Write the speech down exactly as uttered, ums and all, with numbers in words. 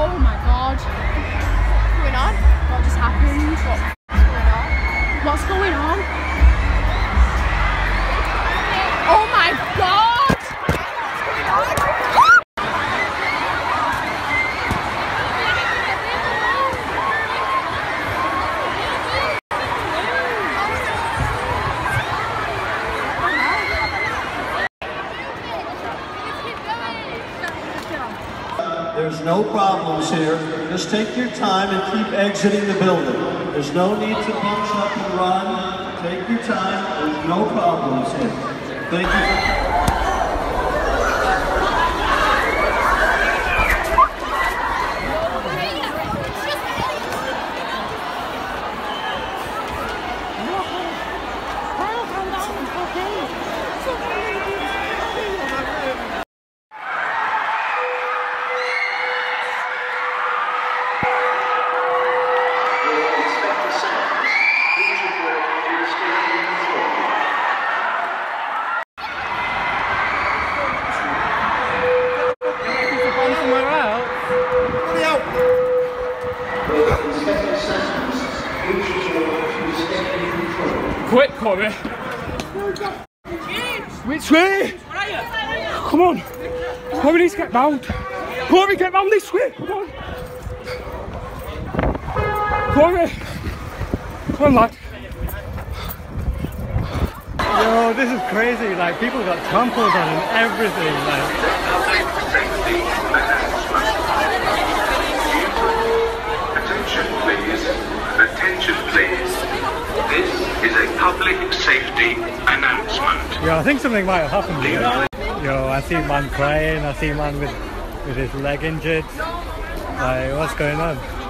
Oh my god. What's going on? What just happened? What's going on? What's going on? Oh my god! What's going on? There's no problems here. Just take your time and keep exiting the building. There's no need to bunch up and run. Take your time. There's no problems here. Thank you for Quick, Corey! Which way? Come on! Corey needs to get round! Corey, get round this way! Come on! Corey! Come on, lad! Yo, this is crazy, like people got trampled on and everything, like. Attention please, attention please. This is a public safety announcement. Yo, I think something might have happened here. Yo, I see a man crying, I see a man with, with his leg injured. Like, what's going on?